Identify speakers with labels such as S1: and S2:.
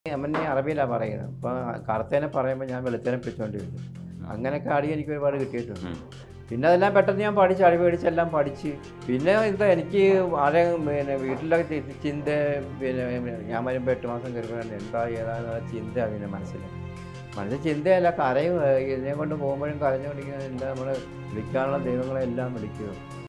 S1: യമനെ അറബിയിലാണ് പറയുന്നത്. അപ്പോൾ കറുത്തേനെ പറയുമ്പോൾ ഞാൻ വെളുത്തേനെ പിടിച്ചുകൊണ്ടിരിക്കും. അങ്ങനെയൊക്കെ അടി എനിക്ക് ഒരുപാട് കിട്ടിയിട്ടുണ്ട്. പിന്നെ അതെല്ലാം പെട്ടെന്ന് ഞാൻ പഠിച്ച് അടി മേടിച്ചെല്ലാം പഠിച്ച് പിന്നെ എന്താ എനിക്ക് ആരെ പിന്നെ വീട്ടിലൊക്കെ ചിന്ത പിന്നെ ഞാൻ വരുമ്പോൾ 8 മാസം കയറുമ്പോഴാണ് എന്താ ഏതാണെന്നുള്ള ചിന്തയാണ് പിന്നെ മനസ്സിൽ ചിന്തയല്ല കരയും. ഇതിനെ കൊണ്ട് പോകുമ്പോഴും കരഞ്ഞുകൊണ്ടിരിക്കുന്നത് എന്താ നമ്മൾ വിളിക്കാനുള്ള ദൈവങ്ങളെല്ലാം വിളിക്കുക.